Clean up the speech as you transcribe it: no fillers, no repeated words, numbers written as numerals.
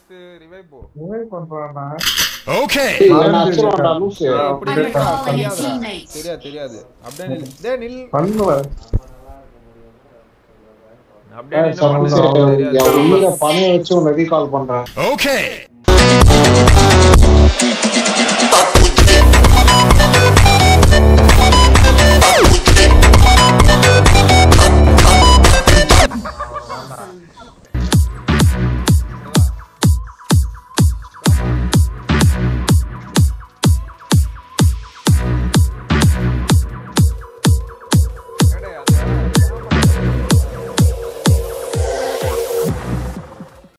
எடுத்து ரிவைவ் போ. ரிவைவ் பண்றானா? ஓகே. நான் அச்சறடா லூஸ். தெரியாது. அப்படியே நில். டேய் நில். பண்ணுவ. அப்படியே நின்னு யா உள்ள பணைய வச்சு உன்னை ரீகால் பண்றேன். ஓகே.